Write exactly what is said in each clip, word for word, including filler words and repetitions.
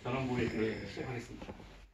전원부에 그 시작하겠습니다.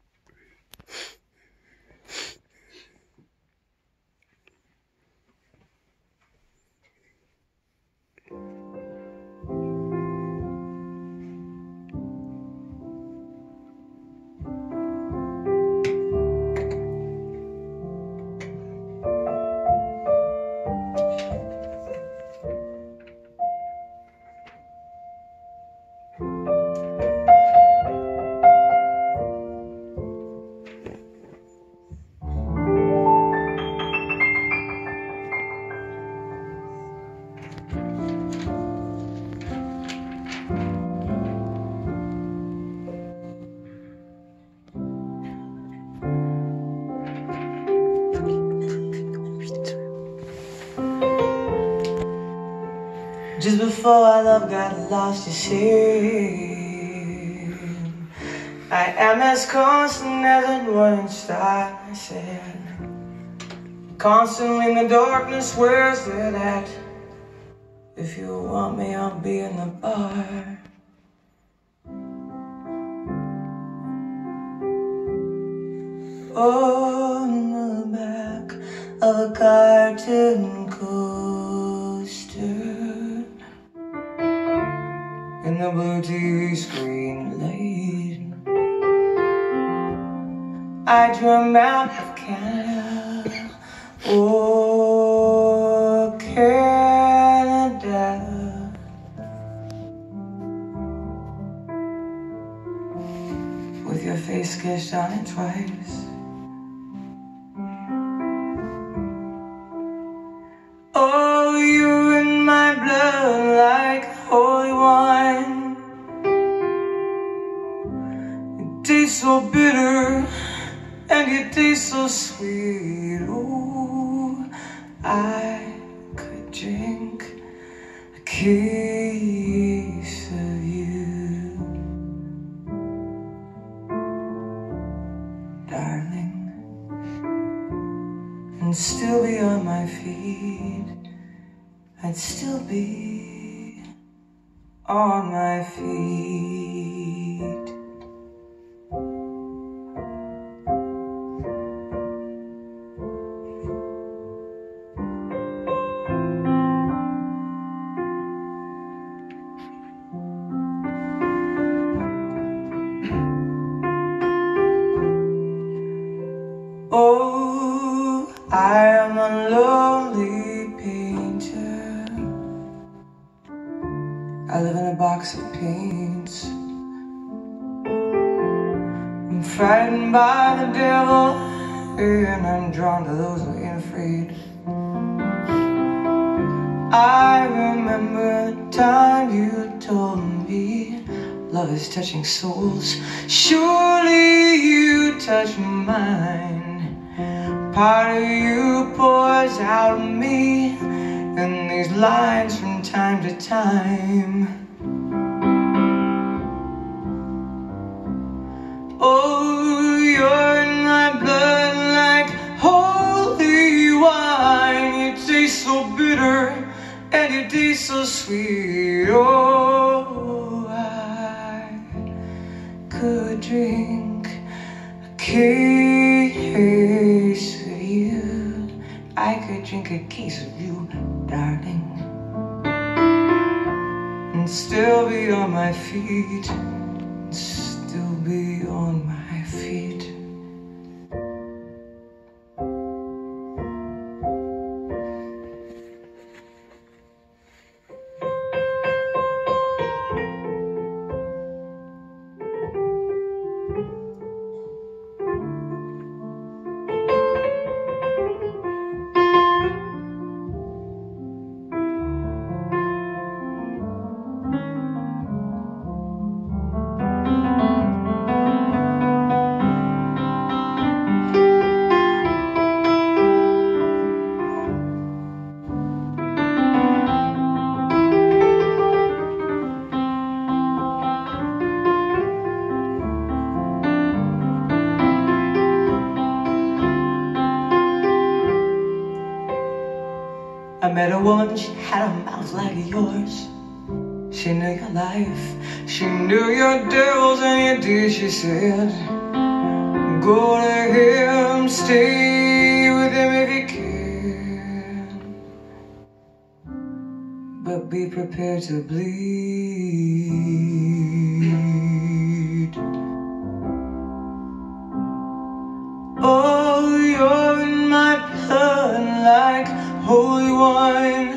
Just before our love got lost, you see, I am as constant as a morning star, I said. Constantly in the darkness, where's it at? If you want me, I'll be in the bar. On the back of a cartoon coaster, in the blue T V screen light, I dream out of Canada, oh Canada. With your face sketched on it twice. Oh, you're in my blood like holy wine. You taste so bitter and you taste so sweet. Oh, I could drink a case of you, darling, and still be on my feet. I'd still be on my feet. Oh, I am a lonely painter. I live in a box of paints. I'm frightened by the devil, and I'm drawn to those who ain't afraid. I remember the time you told me love is touching souls. Surely you touch mine. Part of you pours out of me in these lines from time to time. Oh, you're in my blood like holy wine. You taste so bitter and you taste so sweet. Oh, I could drink a case of you. I could drink a case of you, darling, and still be on my feet, and still be on my feet. I met a woman, she had a mouth like yours. She knew your life, she knew your devils and your deeds. She said, go to him, stay with him if you can, but be prepared to bleed. Oh, you're in my blood like holy wine.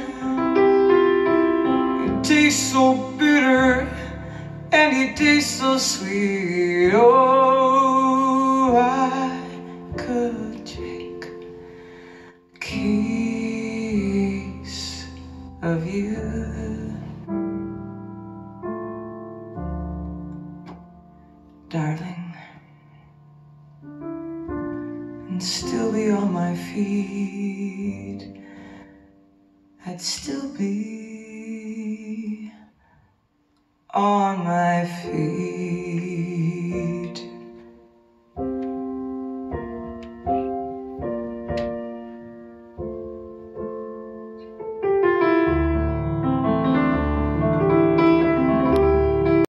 It tastes so bitter and it tastes so sweet. Oh, I could take a case of you. Darling, and still be on my feet. I'd still be on my feet.